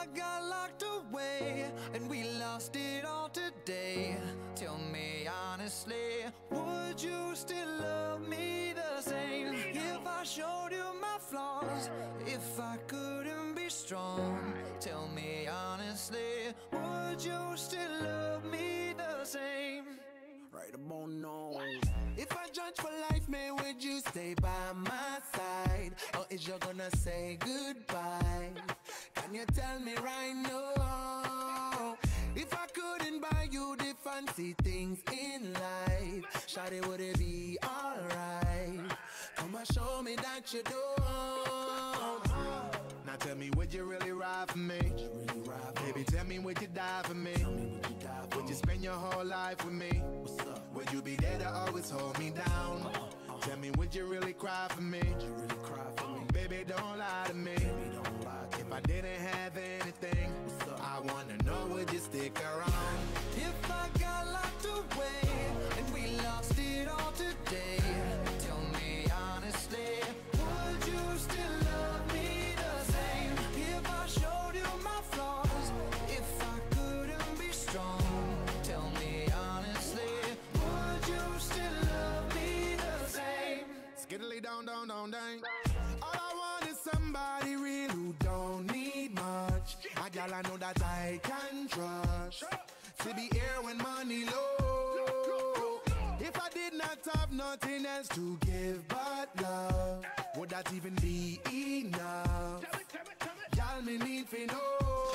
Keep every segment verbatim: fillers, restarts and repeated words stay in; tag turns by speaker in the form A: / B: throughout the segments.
A: I got locked away and we lost it all today, tell me honestly, would you still love me the same? If I showed you my flaws, if I couldn't be strong, tell me honestly, would you still love me the same?
B: Right about now. If I judge for life, man, would you stay by my side? Or is you gonna say goodbye? Can you tell me right now? If I couldn't buy you the fancy things in life, shawty, would it be alright? Come and show me that you don't. Now tell me, would you really ride for me? Really ride for Baby, me? Tell me, would you die for me? Tell me, would you die for Would you spend your whole life with me? What's up? Would you be there to always hold me down? Uh -uh. Tell me, would you really cry for me? Would you really cry for me? Baby, don't lie to me. Baby, don't lie to if me. I didn't have anything, I wanna know, would you stick around?
A: If I got locked away and we lost it all today, tell me honestly, would you still love me the same? If I showed you my flaws, if I couldn't be strong, tell me honestly, would you still love me the same?
B: Skiddly down, down, down, down. All I want is somebody real who don't need much. A gal I know that I can trust, to be here when money low. If I did not have nothing else to give but love, would that even be enough? Y'all me need to know.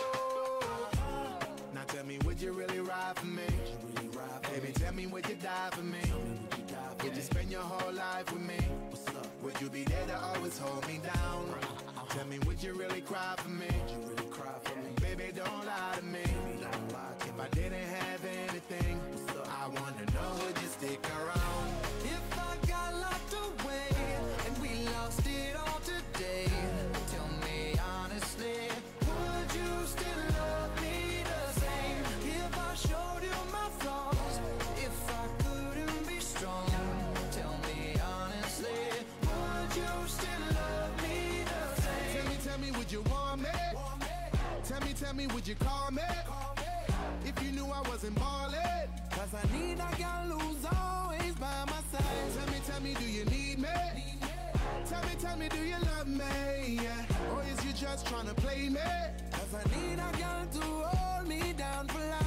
B: Now tell me, would you really ride for me? Really ride for Baby, me? Tell me, would you die for me? Would you, die for would you spend your whole life with me? What's up? Would you be there to always hold me down? Tell me, would you really cry for me? Would you really cry for me? Baby, don't lie to me. Don't lie to if me. I didn't have anything, I wanna know, would you stick around?
A: If I got locked away and we lost it all today, tell me honestly, would you still love me the same? If I showed you my flaws, if I couldn't be strong, tell me honestly, would you still love me the same?
B: Tell me, tell me, would you want me? Want me? Tell me, tell me, would you call me? Call me? If you knew I wasn't ballin', cause I need a girl who's always by my side. Tell me, tell me, do you need me? Need me? Tell me, tell me, do you love me? Yeah. Or is you just tryna play me? Cause I need a girl to hold me down for life.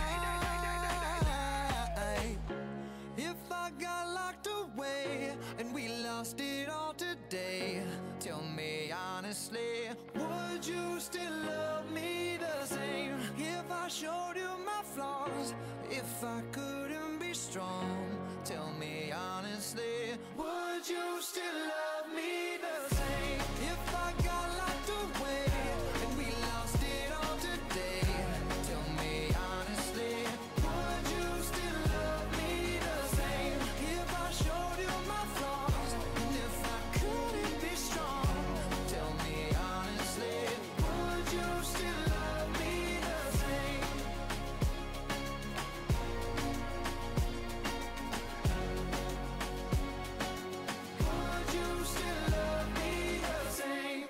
A: If I got locked away and we lost it all today, tell me honestly, would you still love me the same? If I showed you my flaws, if I couldn't be strong, tell me honestly, would you still love me the same? If I got locked away and we lost it all today, tell me honestly, would you still love me the same? If I showed you my flaws, and if I couldn't be strong, tell me honestly, would you still love me the same? Would you still love me the same?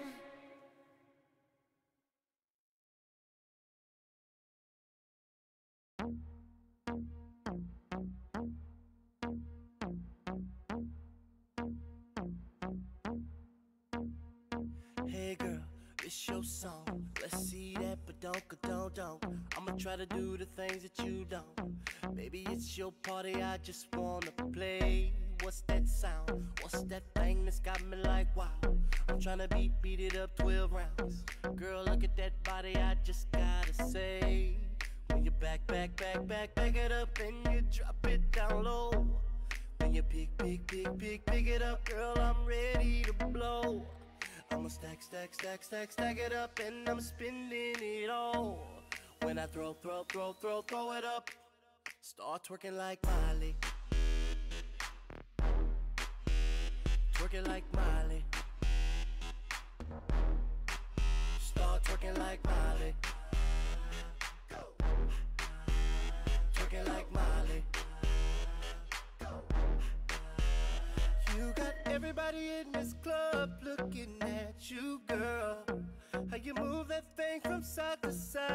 C: Hey girl, it's your song. Let's see that, but don't go, don't, don't. I'ma try to do the things that you don't. Baby, it's your party, I just wanna play. What's that sound? What's that thing that's got me like wow? I'm tryna beat, beat it up twelve rounds. Girl, look at that body, I just gotta say. When you back, back, back, back, back it up and you drop it down low. When you pick, pick, pick, pick, pick it up, girl, I'm ready to blow. I'ma stack, stack, stack, stack, stack it up and I'm spending it all. When I throw, throw, throw, throw, throw it up, start twerking like Miley. Twerking like Miley. Start twerking like Miley. Twerking like Miley. You got everybody in this club looking at you, girl. How you move that thing from side to side.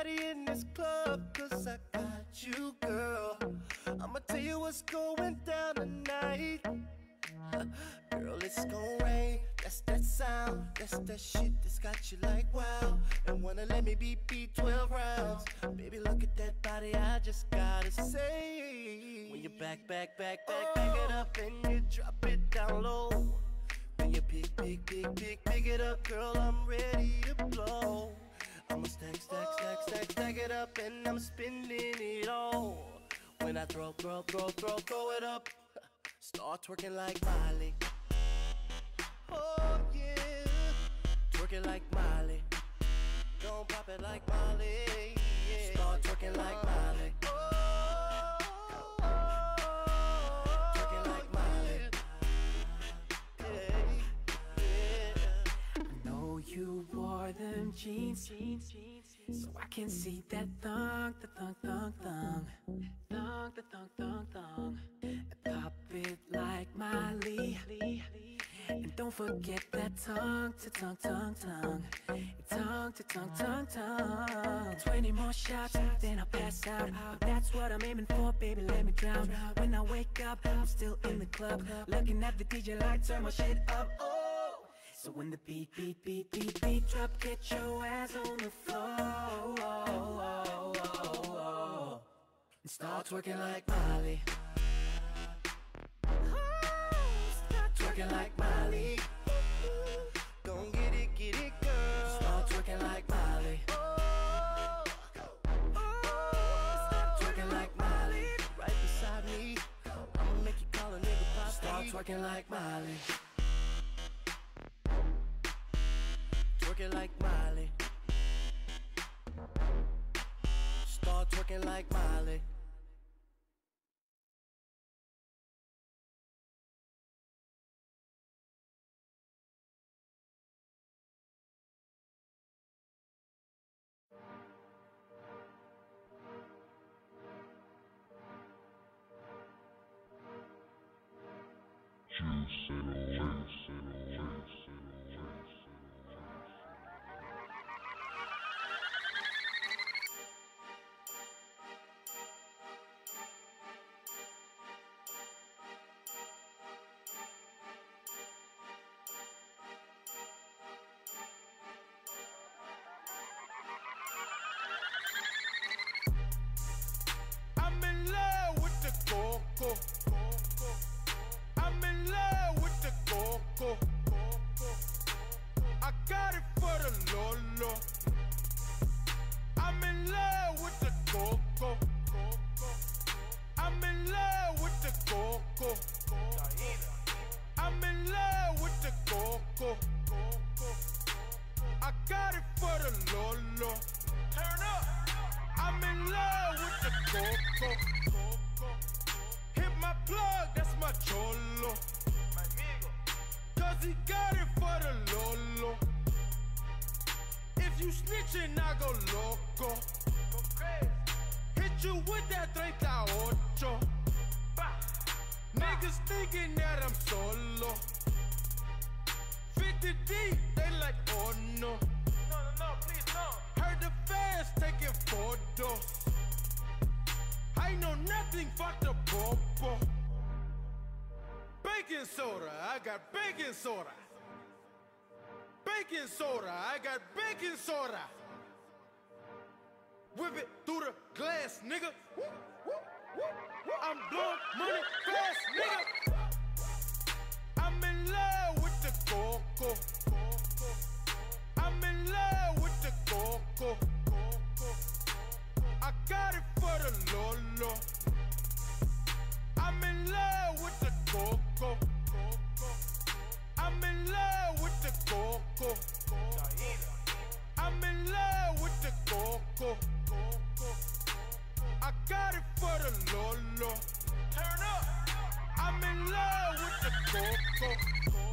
C: everybody in this club, cause I got you, girl. I'ma tell you what's going down tonight. Girl, it's gon' rain, that's that sound. That's that shit that's got you like wow. And wanna let me beat beat twelve rounds. Baby, look at that body, I just gotta say. When you back, back, back, back, oh. back it up and you drop it down low. When you pick, pick, pick, pick, pick it up, girl, I'm ready to blow. I'ma stack, stack, stack, stack, stack it up and I'm spending it all. When I throw, throw, throw, throw, throw it up, start twerking like Miley. Oh yeah, twerking like Miley. Don't pop it like Miley. Yeah. Start twerking like Miley. Oh, twerking like Miley. Yeah, yeah.
D: I know you wore them jeans, jeans, jeans, so I can see that thong, the thong, thong, thong, thong, the thong, thong, thong. Pop it like Miley. And don't forget that tongue to tongue, tongue, tongue. Tongue to tongue, tongue, tongue. Twenty more shots, then I'll pass out. But that's what I'm aiming for, baby, let me drown. When I wake up, I'm still in the club, looking at the D J like turn my shit up. Oh! So when the beat, beat, beat, beat, beat drop, get your ass on the floor. Oh, oh, oh, oh. And start twerking like Miley. Twerking like Miley.
C: Don't get it, get it, girl.
D: Start twerking like Miley.
C: Oh, oh,
D: Start twerking like Miley.
C: right beside me. I'ma make you call a nigga pop.
D: Start twerking like Miley.
C: Twerking like Miley. Start twerking like Miley.
B: I'm in love with the coco. I'm in love with the coco. I got it for the Lolo. I'm in love with the coco. I'm in love with the coco. I'm in love with the coco. I got it for the Lolo. Turn up. I'm in love with the coco. Hit my plug, that's my cholo. Cause he got it for the Lolo. If you snitchin', I go loco. Hit you with that thirty-eight. Niggas thinking that I'm solo. fifty deep, they like, oh no. No, no, no, please no. Heard the fans taking photos. I know nothing but the popo. Baking soda, I got baking soda. Baking soda, I got baking soda. Whip it through the glass, nigga. Woo, woo, woo, woo. I'm blowing money fast, nigga. I'm in love with the coco. I'm in love with the coco. I got it for the Lolo. I'm in love with the coco. I'm in love with the coco. I'm in love with the coco. I got it for the Lolo. Turn up. I'm in love with the coco.